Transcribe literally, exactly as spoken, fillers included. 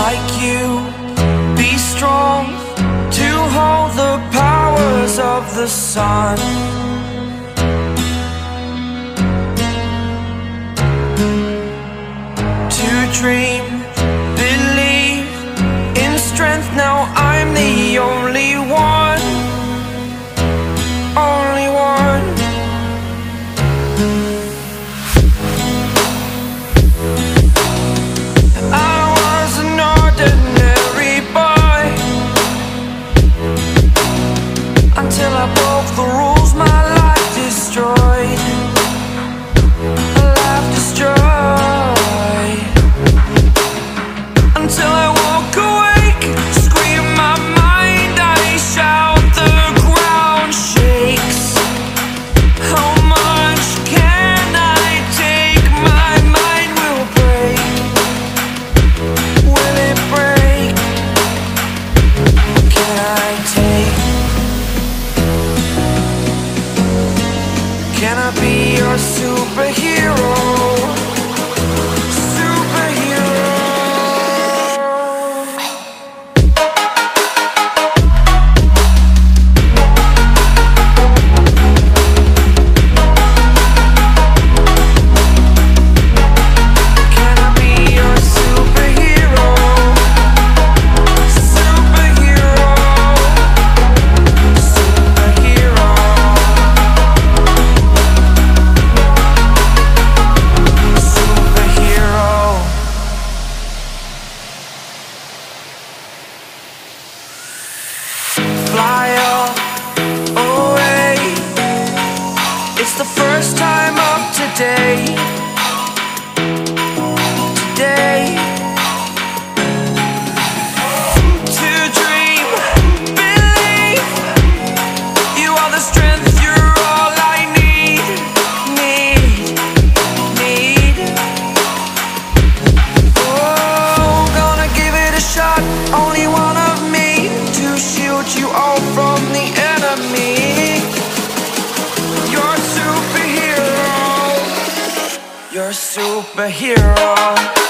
like you, be strong to hold the powers of the sun. To dream, believe in strength, now I'm the only one, only one. I was an ordinary boy until I broke the rules, my life destroyed, a life destroyed. Until I walk awake, scream my mind, I shout, the ground shakes. How much can I take? My mind will break. Will it break? Can I take? Can I be your superhero? Fly away. It's the first time of today. Today. To dream, believe. You are the strength, you're all I need. Need, need. Oh, gonna give it a shot. Only one of me to shield you all from the enemy. You're a superhero. You're a superhero.